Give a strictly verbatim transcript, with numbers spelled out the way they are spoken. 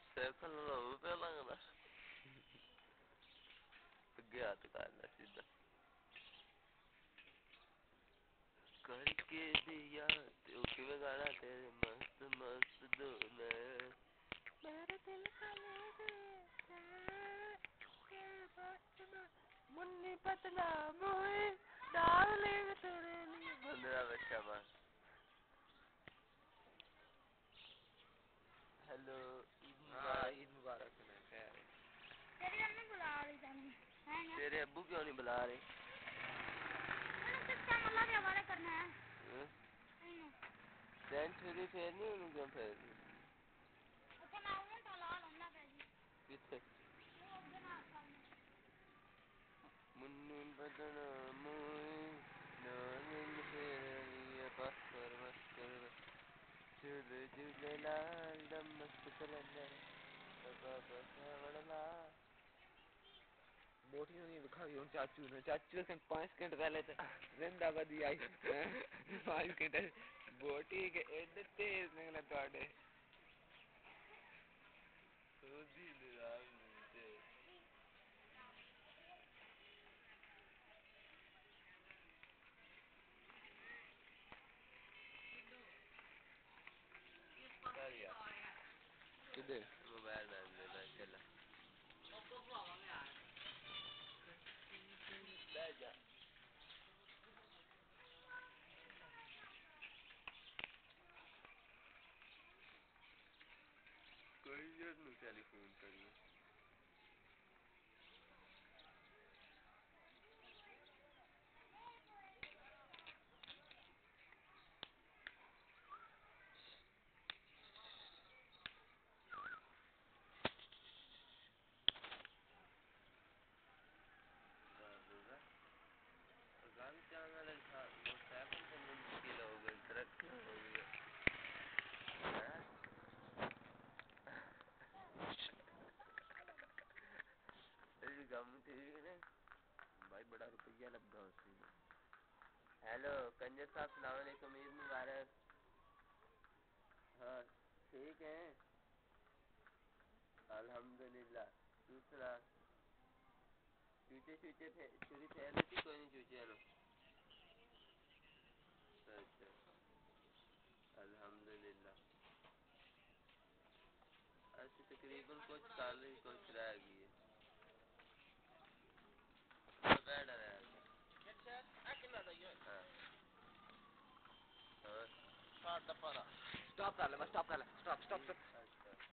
cycle लो पे लगना गया तो करना सीधा करके दिया तो किवे गाना तेरे मस्त मस्त दोने मेरे दिल का ले दे मुन्नी पतना मोए डार्लिंग तेरे लिए बंदरा बच्चा बस हेलो हाँ ईद मुबारक सुना खैर तेरी अम्मी बुला रही थी तेरे अब्बू क्यों नहीं बुला रहे किसका मतलब के हवाले करना है सेंचुरी फेरनी उन्हें क्यों फेरनी अच्छा मैं उन्हें तो ला लूँगा पैसे कितने मुन्नी बदना मोए नानिंग फेरनी पासवर मस्कर चल जुले लाल दम मस्त कलंदर सबा बसा वड़ला बोटी नहीं दिखाई उन चाचू ने चाचू से पाँच घंटे पहले तो जिंदाबादी आई पाँच घंटे बोटी के एड तेज निकला तोड़े सोदी निराल नीचे बढ़िया किधर मोबाइल में ले चला ले जा कोई जरूरत नहीं टेलीफोन करिए गाड़ी चांगा लगा मोटरसाइकिल पे मुश्किल हो गई ट्रक हो गया ये गम ठीक है भाई बड़ा रुपया लगा उसमें हेलो कंजर साहब सलाम अलैकुम ईद मुबारक हाँ ठीक है अल्हम्दुलिल्लाह दूसरा चूचे चूचे थे चूरी फैल थी कोई नहीं चूचे लो अच्छा अल्हम्दुलिल्लाह ऐसे तकरीबन कुछ साल ही कुछ रह गई है बैठ रहा है हाँ हाँ स्टॉप कर ले बस स्टॉप कर ले स्टॉप स्टॉप स्टॉप